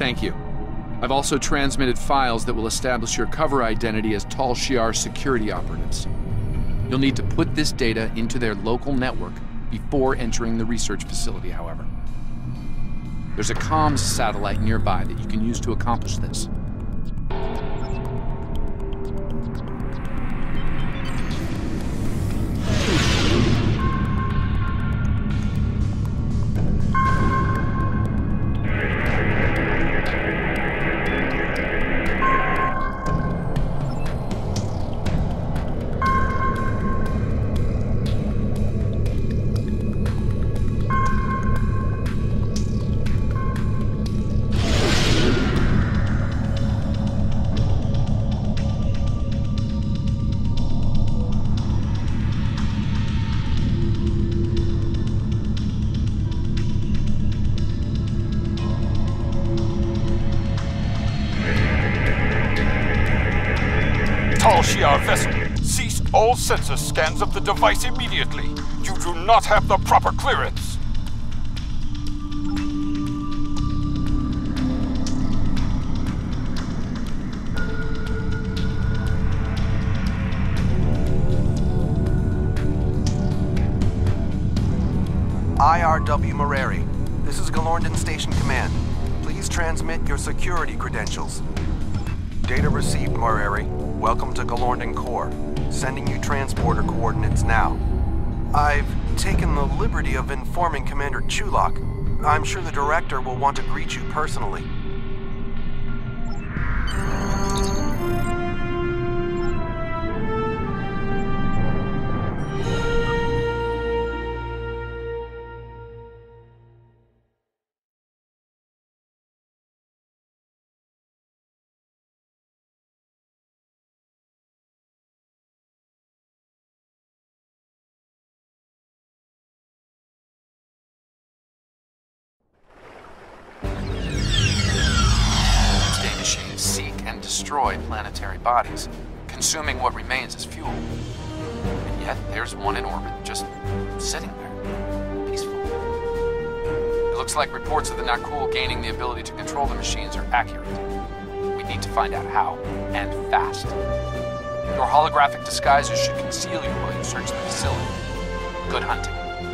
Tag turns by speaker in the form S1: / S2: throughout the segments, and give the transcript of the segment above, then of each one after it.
S1: Thank you. I've also transmitted files that will establish your cover identity as Tal Shiar security operatives. You'll need to put this data into their local network before entering the research facility, however. There's a comms satellite nearby that you can use to accomplish this.
S2: Tal Shiar vessel, cease all sensor scans of the device immediately. You do not have the proper clearance.
S3: IRW Moreri, this is Galorndon Station Command. Please transmit your security credentials. Data received, Moreri. Welcome to Galorndon Core. Sending you transporter coordinates now. I've taken the liberty of informing Commander Chulak. I'm sure the Director will want to greet you personally.
S1: Machines seek and destroy planetary bodies, consuming what remains as fuel. And yet, there's one in orbit, just sitting there, peaceful. It looks like reports of the Nakul gaining the ability to control the machines are accurate. We need to find out how, and fast. Your holographic disguises should conceal you while you search the facility. Good hunting.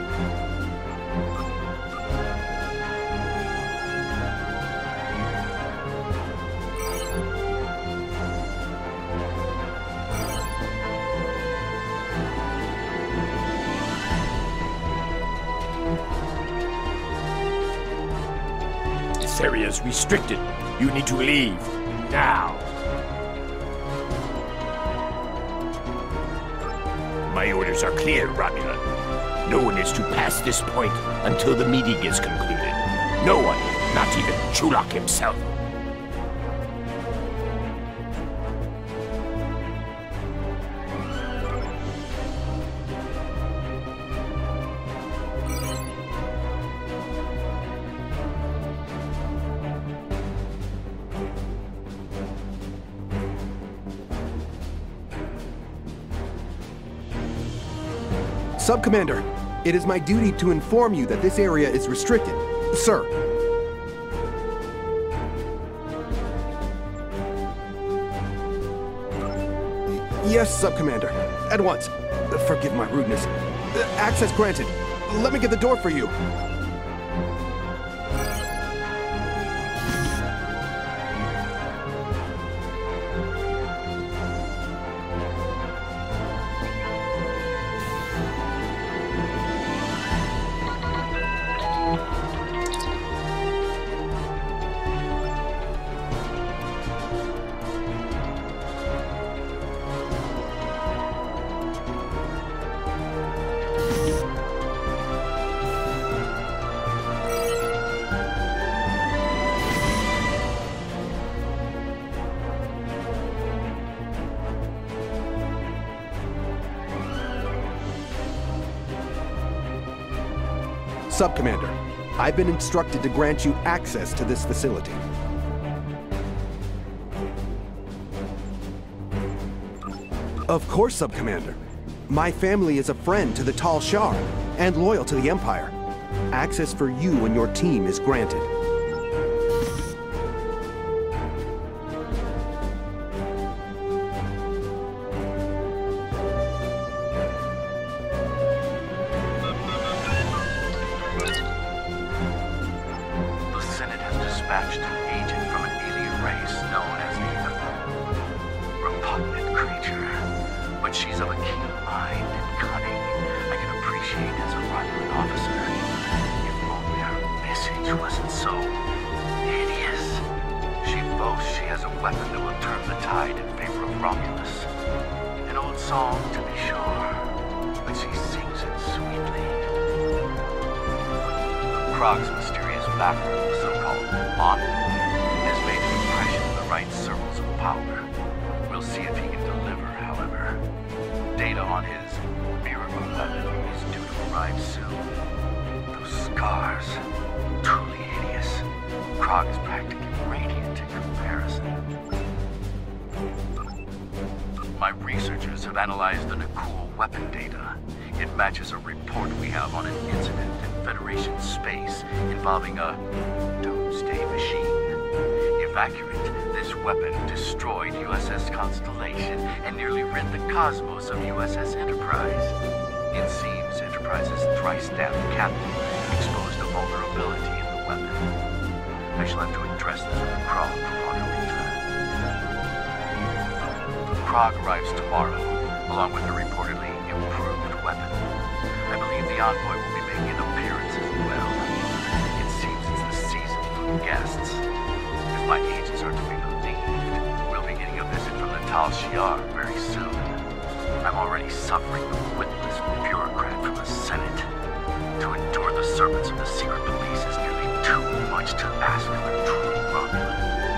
S4: This area is restricted. You need to leave. Now. My orders are clear, Romulan. No one is to pass this point until the meeting is concluded. No one, not even Chulak himself.
S3: Sub-Commander, it is my duty to inform you that this area is restricted. Sir. Yes, Sub-Commander. At once. Forgive my rudeness. Access granted. Let me get the door for you. Sub-Commander, I've been instructed to grant you access to this facility. Of course, Sub-Commander. My family is a friend to the Tal Shiar and loyal to the Empire. Access for you and your team is granted.
S5: song, to be sure, but she sings it sweetly. Krog's mysterious background, so-called envoy, has made an impression in the right circles of power. We'll see if he can deliver, however. Data on his miracle weapon is due to arrive soon. Those scars, truly hideous. Krog is practically radiant in comparison. My researchers have analyzed the Nakul weapon data. It matches a report we have on an incident in Federation space involving a doomsday machine. If accurate, this weapon destroyed USS Constellation and nearly rid the cosmos of USS Enterprise. It seems Enterprise's thrice-stabbed captain exposed a vulnerability in the weapon. I shall have to address this with Krog upon her return. Krog arrives tomorrow, along with a reportedly improved weapon. I believe the envoy will be making an appearance as well. It seems it's the season for guests. If my agents are to be believed, we'll be getting a visit from the Tal Shiar very soon. I'm already suffering the witless bureaucrat from the Senate. To endure the servants of the secret police is nearly too much to ask of a true Romulan.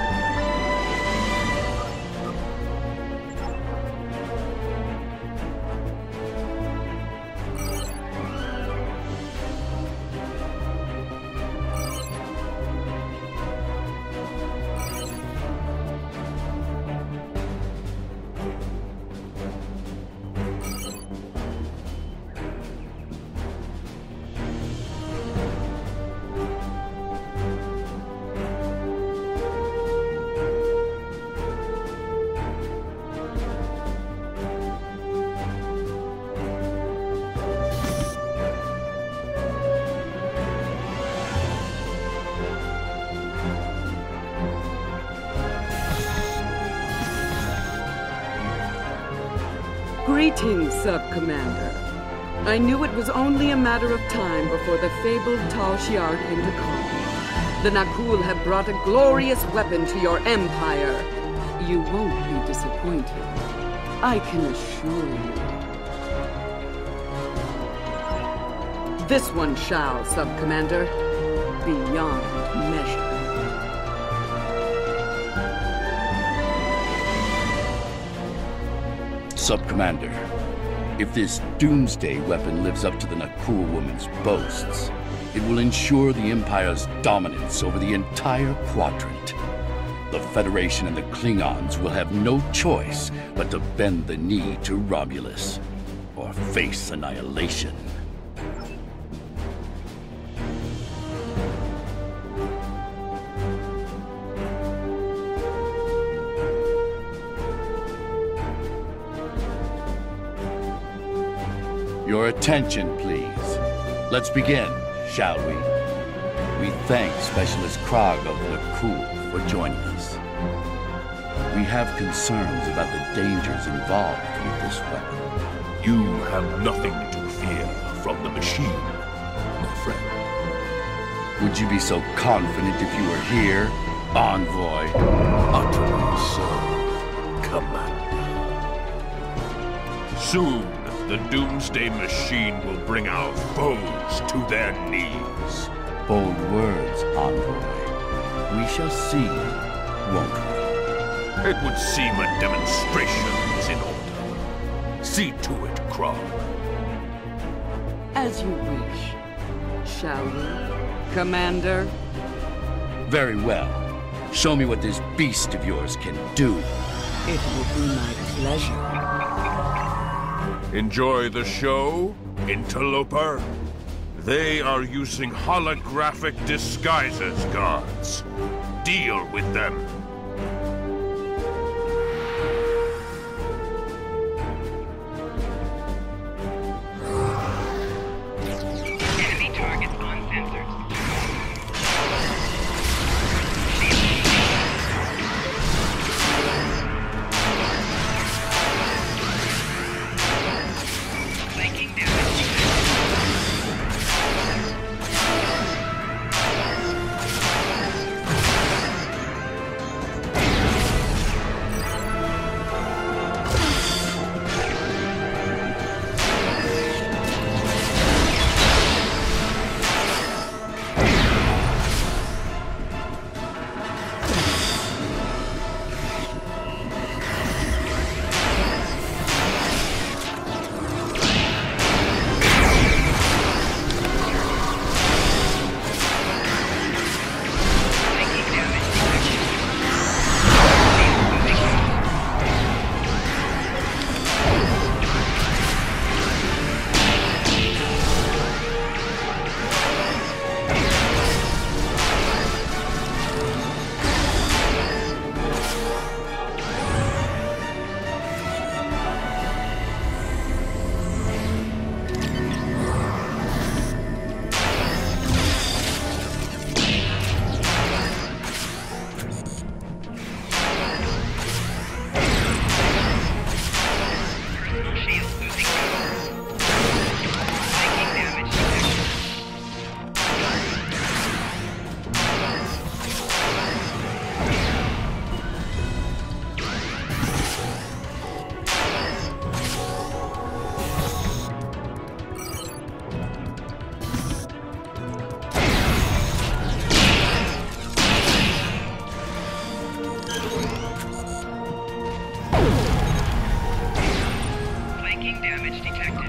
S6: Greetings, Sub-Commander. I knew it was only a matter of time before the fabled Tal Shiar came to call. The Nakul have brought a glorious weapon to your empire. You won't be disappointed. I can assure you. This one shall, Sub-Commander, beyond measure.
S7: Sub-Commander, if this doomsday weapon lives up to the Nakul woman's boasts, it will ensure the Empire's dominance over the entire quadrant. The Federation and the Klingons will have no choice but to bend the knee to Romulus, or face annihilation. Your attention, please. Let's begin, shall we? We thank Specialist Krog of Nakul for joining us. We have concerns about the dangers involved with this weapon.
S4: You have nothing to fear from the machine, my friend.
S7: Would you be so confident if you were here, Envoy?
S4: Utterly so, Commander. Soon, the Doomsday Machine will bring our foes to their knees.
S7: Bold words, Envoy. We shall see, won't we?
S4: It would seem a demonstration is in order. See to it, Krog.
S6: As you wish. Shall we, Commander?
S7: Very well. Show me what this beast of yours can do.
S6: It will be my pleasure.
S4: Enjoy the show, Interloper? They are using holographic disguises, guards. Deal with them.
S8: Enemy targets uncensored. Flanking damage. Flanking damage detected.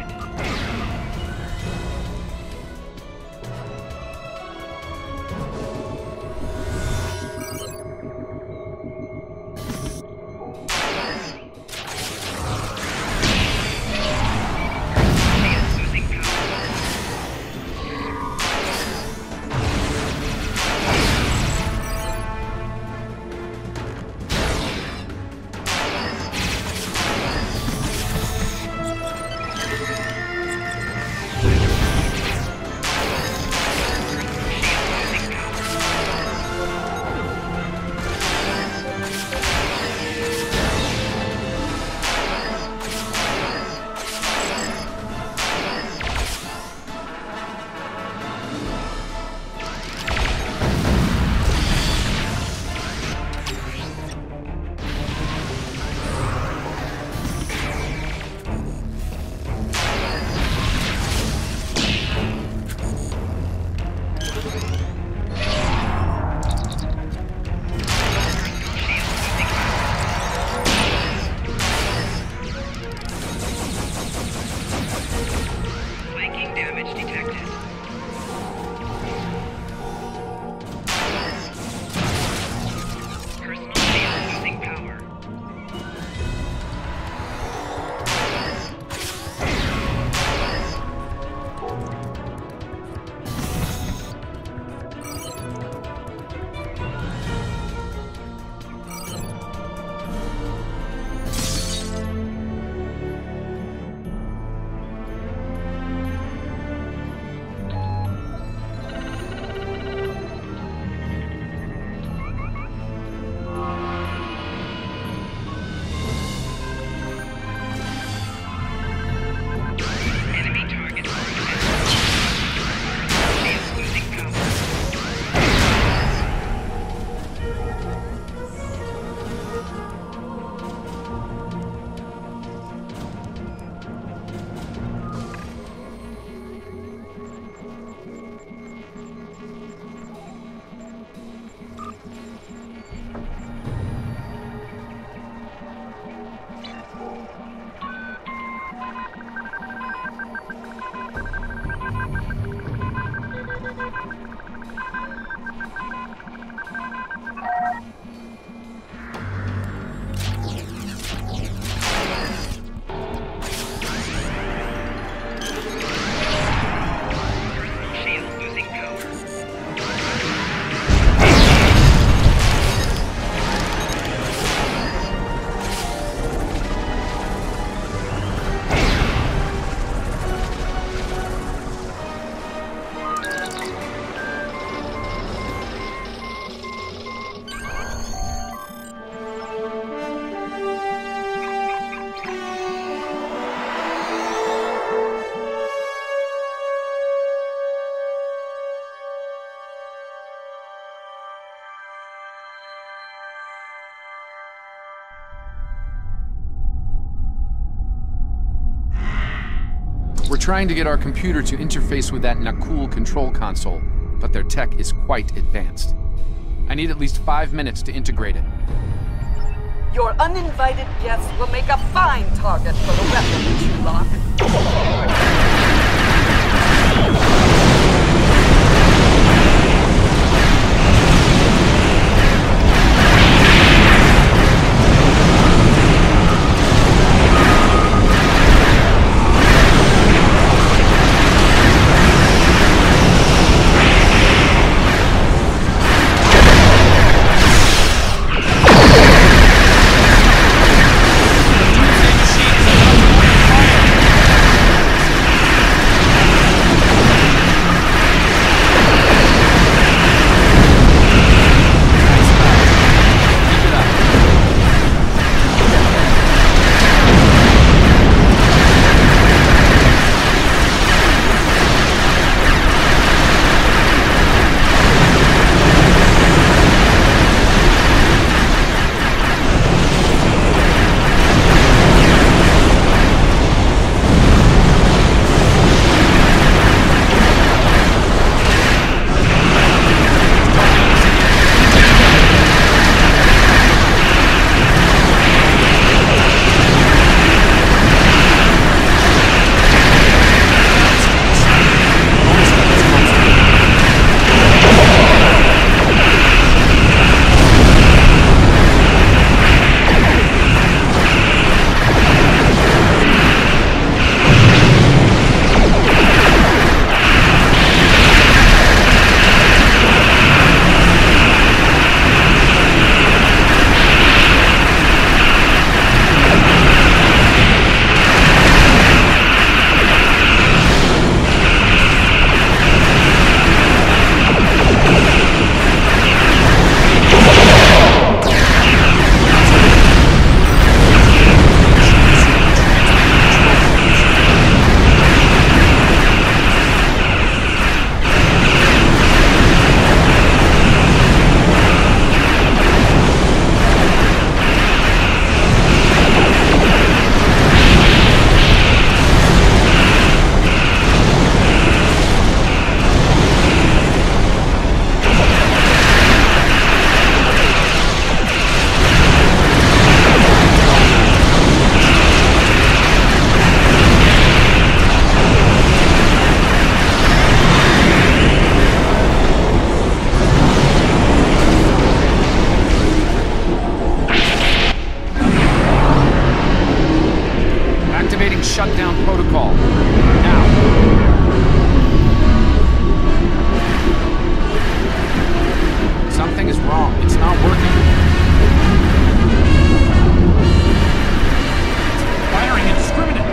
S1: We're trying to get our computer to interface with that Nakul control console, but their tech is quite advanced. I need at least 5 minutes to integrate it.
S6: Your uninvited guests will make a fine target for the weapons you lock.
S1: Doomsday machine is about to open fire. Activating shutdown protocol. Now. Something is wrong. It's not working. It's firing indiscriminately.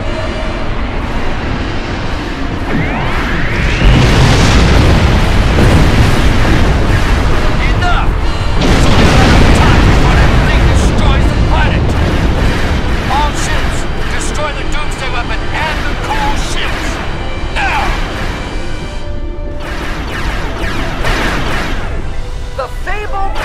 S5: Enough! It's only a matter of time before that thing destroys the planet! All ships, destroy the Doomsday weapon and the cool ships! Now!
S9: The fabled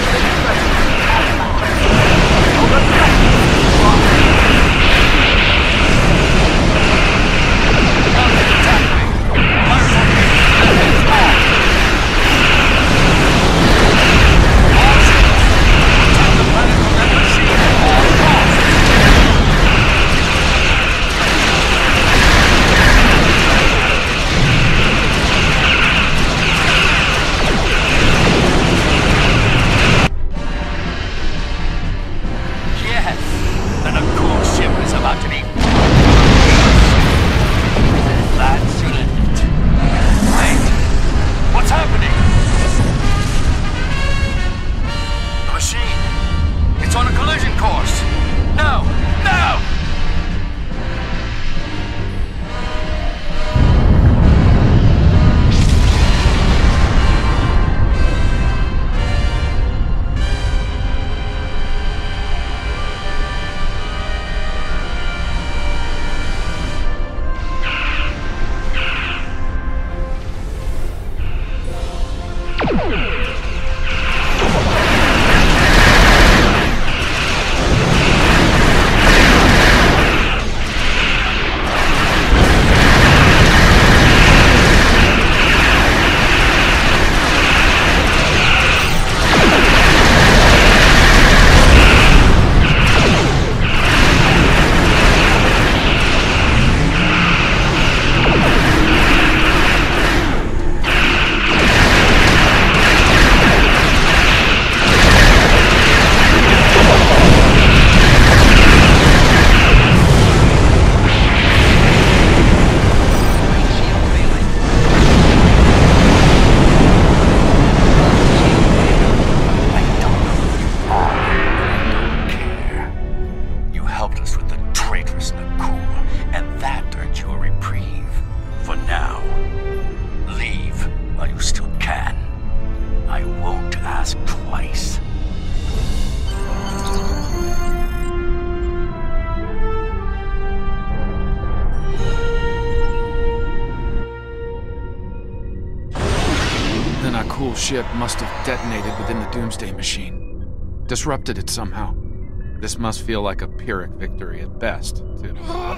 S1: cool ship must have detonated within the Doomsday machine. Disrupted it somehow. This must feel like a Pyrrhic victory at best, too.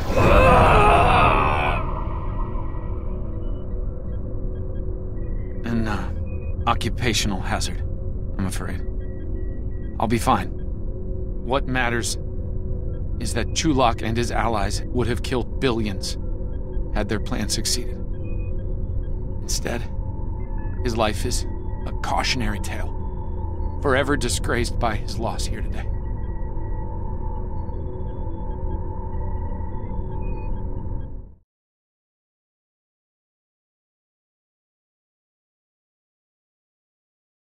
S1: An occupational hazard, I'm afraid. I'll be fine. What matters is that Chulak and his allies would have killed billions had their plan succeeded. Instead, his life is a cautionary tale, forever disgraced by his loss here today.